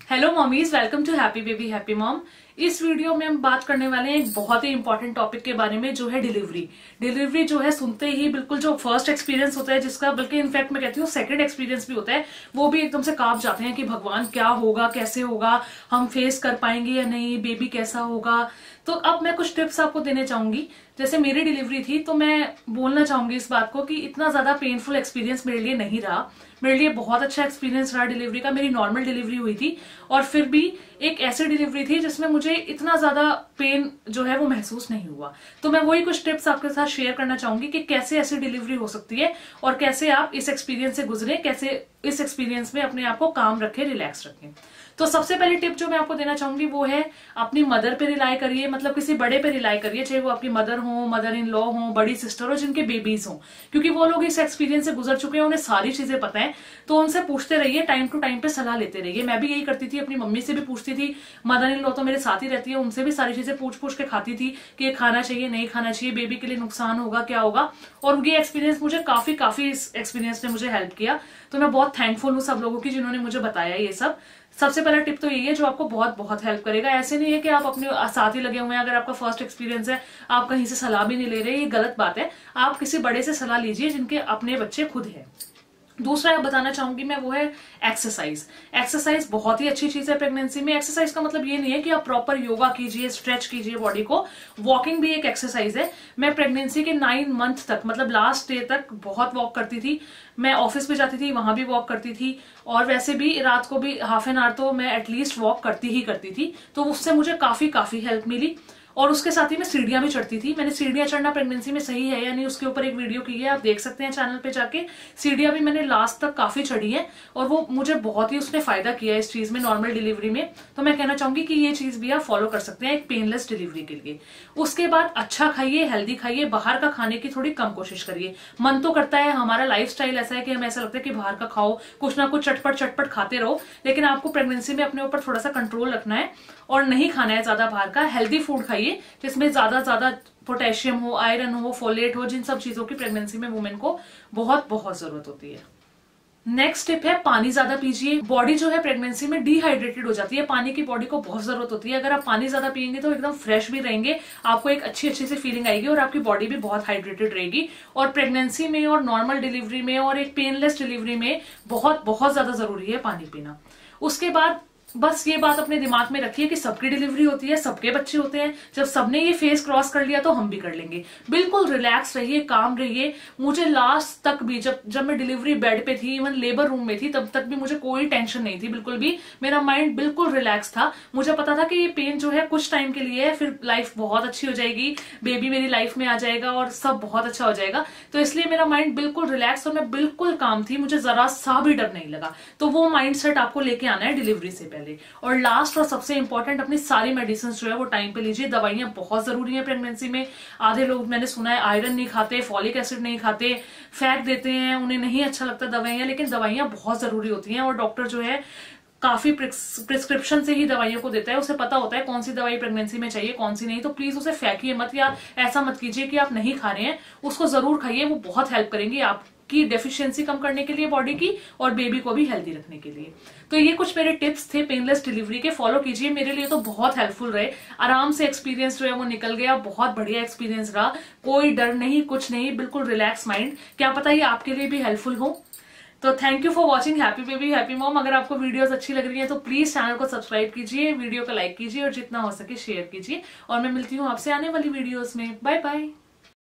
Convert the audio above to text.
Hello mommies, welcome to happy baby happy mom. इस video में हम बात करने वाले हैं एक बहुत ही इंपॉर्टेंट टॉपिक के बारे में, जो है डिलीवरी। डिलीवरी जो है सुनते ही बिल्कुल जो फर्स्ट एक्सपीरियंस होता है, जिसका बल्कि इनफैक्ट मैं कहती हूँ सेकंड एक्सपीरियंस भी होता है, वो भी एकदम से कांप जाते हैं कि भगवान क्या होगा, कैसे होगा, हम फेस कर पाएंगे या नहीं, बेबी कैसा होगा। तो अब मैं कुछ टिप्स आपको देने चाहूंगी। जैसे मेरी डिलीवरी थी तो मैं बोलना चाहूंगी इस बात को कि इतना ज्यादा पेनफुल एक्सपीरियंस मेरे लिए नहीं रहा। मेरे लिए बहुत अच्छा एक्सपीरियंस रहा डिलीवरी का। मेरी नॉर्मल डिलीवरी हुई थी और फिर भी एक ऐसी डिलीवरी थी जिसमें मुझे इतना ज्यादा पेन जो है वो महसूस नहीं हुआ। तो मैं वही कुछ टिप्स आपके साथ शेयर करना चाहूंगी कि कैसे ऐसी डिलीवरी हो सकती है और कैसे आप इस एक्सपीरियंस से गुजरे, कैसे इस एक्सपीरियंस में अपने आप को काम रखें, रिलैक्स रखें। तो सबसे पहली टिप जो मैं आपको देना चाहूंगी वो है अपनी मदर पे रिलाई करिए, मतलब किसी बड़े पे रिलाई करिए, चाहे वो आपकी मदर हो, मदर इन लॉ हो, बड़ी सिस्टर हो, जिनके बेबीज हो, क्योंकि वो लोग इस एक्सपीरियंस से गुजर चुके हैं, उन्हें सारी चीजें पता है। तो उनसे पूछते रहिए, टाइम टू टाइम पे सलाह लेते रहिए। मैं भी यही करती थी, अपनी मम्मी से भी पूछती थी, मदर इन लॉ तो मेरे साथ ही रहती है, उनसे भी सारी चीजें पूछ पूछ के खाती थी कि ये खाना चाहिए, नहीं खाना चाहिए, बेबी के लिए नुकसान होगा, क्या होगा। और ये एक्सपीरियंस मुझे काफी इस एक्सपीरियंस ने मुझे हेल्प किया। तो मैं बहुत थैंकफुल हूँ सब लोगों की जिन्होंने मुझे बताया ये सब। सबसे पहला टिप तो यही है जो आपको बहुत बहुत हेल्प करेगा। ऐसे नहीं है कि आप अपने साथ ही लगे हुए हैं, अगर आपका फर्स्ट एक्सपीरियंस है आप कहीं से सलाह भी नहीं ले रहे, ये गलत बात है। आप किसी बड़े से सलाह लीजिए जिनके अपने बच्चे खुद हैं। दूसरा बताना चाहूंगी मैं वो है एक्सरसाइज। एक्सरसाइज बहुत ही अच्छी चीज है प्रेगनेंसी में। एक्सरसाइज का मतलब ये नहीं है कि आप प्रॉपर योगा कीजिए, स्ट्रेच कीजिए बॉडी को। वॉकिंग भी एक एक्सरसाइज है। मैं प्रेगनेंसी के 9 मंथ तक, मतलब लास्ट डे तक बहुत वॉक करती थी। मैं ऑफिस भी जाती थी, वहां भी वॉक करती थी, और वैसे भी रात को भी हाफ एन आवर तो मैं एटलीस्ट वॉक करती ही करती थी। तो उससे मुझे काफी हेल्प मिली। और उसके साथ ही मैं सीढ़ियां भी चढ़ती थी। मैंने सीढ़ियां चढ़ना प्रेगनेंसी में सही है या नहीं, उसके ऊपर एक वीडियो की है, आप देख सकते हैं चैनल पे जाके। सीढ़ियां भी मैंने लास्ट तक काफी चढ़ी है और वो मुझे बहुत ही उसने फायदा किया इस चीज में, नॉर्मल डिलीवरी में। तो मैं कहना चाहूंगी कि ये चीज भी आप फॉलो कर सकते हैं एक पेनलेस डिलीवरी के लिए। उसके बाद अच्छा खाइए, हेल्दी खाइए, बाहर का खाने की थोड़ी कम कोशिश करिए। मन तो करता है, हमारा लाइफस्टाइल ऐसा है कि हमें ऐसा लगता है कि बाहर का खाओ, कुछ ना कुछ चटपट खाते रहो, लेकिन आपको प्रेगनेंसी में अपने ऊपर थोड़ा सा कंट्रोल रखना है और नहीं खाना है ज्यादा बाहर का। हेल्दी फूड खाइए जिसमें ज्यादा पोटेशियम हो, आयरन हो, फोलेट हो, जिन सब चीजों की प्रेगनेंसी में वुमेन को बहुत जरूरत होती है। नेक्स्ट टिप है पानी ज्यादा पीजिए। बॉडी जो है प्रेगनेंसी में डिहाइड्रेटेड हो जाती है, पानी की बॉडी को बहुत जरूरत होती है। अगर आप पानी ज्यादा पियेंगे तो एकदम फ्रेश भी रहेंगे, आपको एक अच्छी सी फीलिंग आएगी और आपकी बॉडी भी बहुत हाइड्रेटेड रहेगी। और प्रेगनेंसी में और नॉर्मल डिलीवरी में और एक पेनलेस डिलीवरी में बहुत ज्यादा जरूरी है पानी पीना। उसके बाद बस ये बात अपने दिमाग में रखिए कि सबकी डिलीवरी होती है, सबके बच्चे होते हैं। जब सबने ये फेस क्रॉस कर लिया तो हम भी कर लेंगे। बिल्कुल रिलैक्स रहिए, काम रहिए। मुझे लास्ट तक भी जब मैं डिलीवरी बेड पे थी, इवन लेबर रूम में थी, तब तक भी मुझे कोई टेंशन नहीं थी बिल्कुल भी। मेरा माइंड बिल्कुल रिलैक्स था। मुझे पता था कि ये पेन जो है कुछ टाइम के लिए है, फिर लाइफ बहुत अच्छी हो जाएगी, बेबी मेरी लाइफ में आ जाएगा और सब बहुत अच्छा हो जाएगा। तो इसलिए मेरा माइंड बिल्कुल रिलैक्स और मैं बिल्कुल काम थी, मुझे जरा सा भी डर नहीं लगा। तो वो माइंड सेट आपको लेके आना है डिलीवरी से पहले। और लास्ट और सबसे इंपॉर्टेंट, अपनी सारी मेडिसिन जो है वो टाइम पे लीजिए। दवाइयां बहुत जरूरी है प्रेगनेंसी में। आधे लोग मैंने सुना है आयरन नहीं खाते, फॉलिक एसिड नहीं खाते, फेंक देते हैं, उन्हें नहीं अच्छा लगता दवाइयां, लेकिन दवाइयां बहुत जरूरी होती हैं। और डॉक्टर जो है काफी प्रिस्क्रिप्शन से ही दवाइयों को देता है, उसे पता होता है कौन सी दवाई प्रेगनेंसी में चाहिए, कौन सी नहीं। तो प्लीज उसे फेंकिए मत, या ऐसा मत कीजिए कि आप नहीं खा रहे हैं, उसको जरूर खाइए। वो बहुत हेल्प करेंगी आपकी डेफिशिएंसी कम करने के लिए बॉडी की, और बेबी को भी हेल्दी रखने के लिए। तो ये कुछ मेरे टिप्स थे पेनलेस डिलीवरी के, फॉलो कीजिए। मेरे लिए तो बहुत हेल्पफुल रहे। आराम से एक्सपीरियंस जो है वो निकल गया, बहुत बढ़िया एक्सपीरियंस रहा। कोई डर नहीं, कुछ नहीं, बिल्कुल रिलैक्स माइंड। क्या पता ये आपके लिए भी हेल्पफुल हो। तो thank you for watching happy baby happy mom. अगर आपको वीडियोस अच्छी लग रही है तो प्लीज चैनल को सब्सक्राइब कीजिए, वीडियो को लाइक कीजिए और जितना हो सके शेयर कीजिए। और मैं मिलती हूँ आपसे आने वाली वीडियोस में। Bye bye.